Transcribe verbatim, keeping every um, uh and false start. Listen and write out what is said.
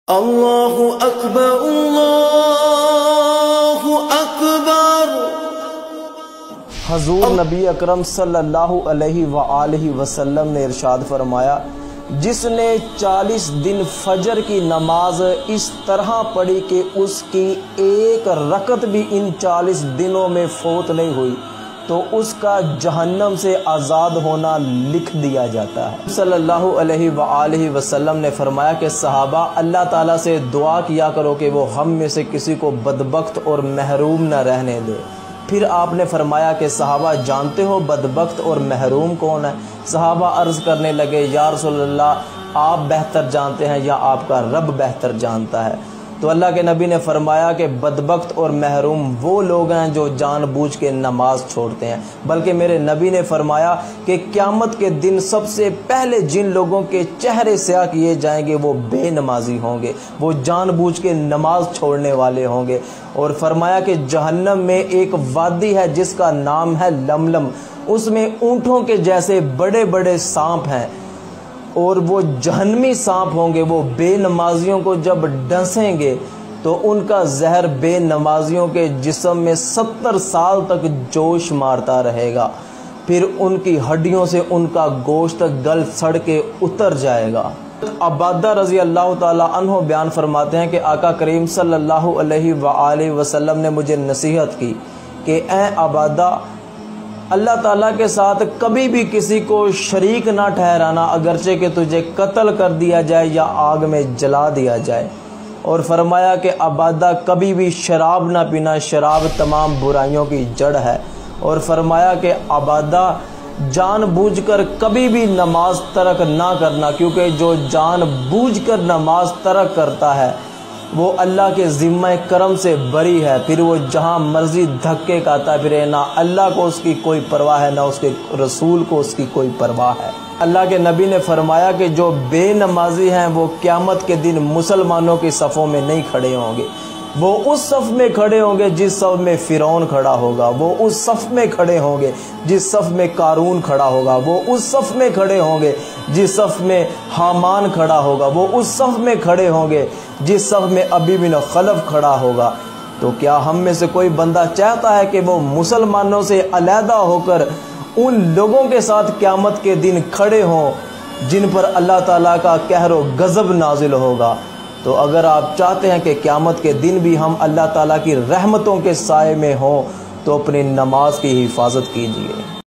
अल्लाहु अकबर अल्लाहु अकबर। हजूर नबी अकरम सल्लल्लाहु अलैहि वआलिहि वसल्लम ने इरशाद फरमाया, जिसने चालीस दिन फजर की नमाज इस तरह पढ़ी कि उसकी एक रकत भी इन चालीस दिनों में फोत नहीं हुई तो उसका जहन्नम से आज़ाद होना लिख दिया जाता है। सल्लल्लाहु अलैहि वआलिहि वसल्लम ने फरमाया कि सहाबा, अल्लाह ताला से दुआ किया करो कि वो हम में से किसी को बदबख्त और महरूम न रहने दे। फिर आपने फरमाया कि सहाबा, जानते हो बदबख्त और महरूम कौन है? सहाबा अर्ज़ करने लगे, या रसूलल्लाह, आप बेहतर जानते हैं या आपका रब बेहतर जानता है? तो अल्लाह के नबी ने फरमाया कि बदबख्त और महरूम वो लोग हैं जो जानबूझ के नमाज छोड़ते हैं। बल्कि मेरे नबी ने फरमाया कि क़यामत के दिन सबसे पहले जिन लोगों के चेहरे स्याह किए जाएंगे वो बेनमाजी होंगे, वो जानबूझ के नमाज छोड़ने वाले होंगे। और फरमाया कि जहन्नम में एक वादी है जिसका नाम है लमलम, उसमें ऊँटों के जैसे बड़े बड़े सांप हैं और वो जहन्नमी सांप होंगे। वो बेनमाजियों को जब डसेंगे तो उनका जहर बेनमाजियों के जिस्म में सत्तर साल तक जोश मारता रहेगा। फिर उनकी हड्डियों से उनका गोश्त गल सड़ के उतर जाएगा। अबादा रज़ी अल्लाह ताला अन्हो बयान फरमाते हैं कि आका करीम सल्लल्लाहु अलैहि वआलिहि वसल्लम ने मुझे नसीहत की कि ए अबादा, अल्लाह ताला के साथ कभी भी किसी को शरीक ना ठहराना, अगरचे कि तुझे कत्ल कर दिया जाए या आग में जला दिया जाए। और फरमाया कि अबादा, कभी भी शराब ना पीना, शराब तमाम बुराइयों की जड़ है। और फरमाया कि अबादा, जानबूझकर कभी भी नमाज तर्क ना करना, क्योंकि जो जानबूझकर नमाज तर्क करता है वो अल्लाह के ज़िम्मा करम से बरी है। फिर वो जहाँ मर्जी धक्के खाता फिरे, ना अल्लाह को उसकी कोई परवाह है ना उसके रसूल को उसकी कोई परवाह है। अल्लाह के नबी ने फरमाया कि जो बेनमाजी हैं वो क़यामत के दिन मुसलमानों की सफ़ों में नहीं खड़े होंगे, वो उस सफ़ में खड़े होंगे जिस सफ़ में फ़िरौन खड़ा होगा, वो उस सफ़ में खड़े होंगे जिस सफ़ में कारून खड़ा होगा, वो उस सफ़ में खड़े होंगे जिस सफ़ में हामान खड़ा होगा, वो उस सफ़ में खड़े होंगे जिस सफ़ में अबी बिन खलफ खड़ा होगा। तो क्या हम में से कोई बंदा चाहता है कि वो मुसलमानों से अलहदा होकर उन लोगों के साथ क़यामत के दिन खड़े हों जिन पर अल्लाह ताला का कहर व गज़ब नाजिल होगा? तो अगर आप चाहते हैं कि क़यामत के दिन भी हम अल्लाह ताला की रहमतों के साए में हों तो अपनी नमाज की हिफाजत कीजिए।